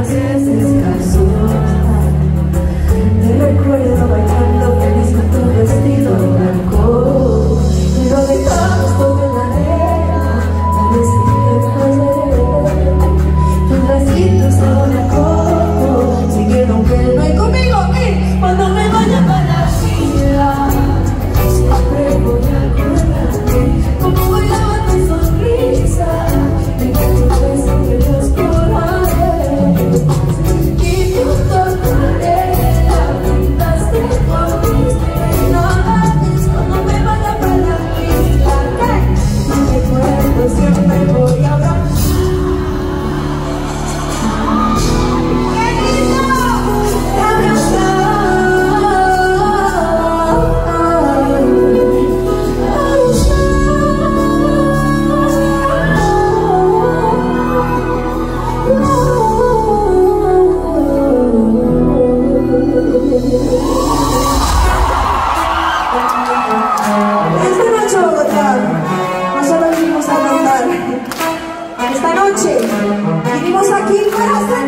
las veces casual. Te recuerdo bailando feliz con tu vestido blanco, y lo dejamos todo en la arena. Tal vez tus bracitos son de coco, si quiero que no hay conmigo aquí cuando me vaya para la fila. Siempre voy a acordarte como bailaba tu sonrisa, en tu beso que yo exploraré, y tu torturera pintaste por mis penas cuando me vaya para la fila. Y recuerdo siempre voy a hablar. Esta noche, Bogotá, no solo vinimos a cantar. Esta noche vinimos aquí para hacer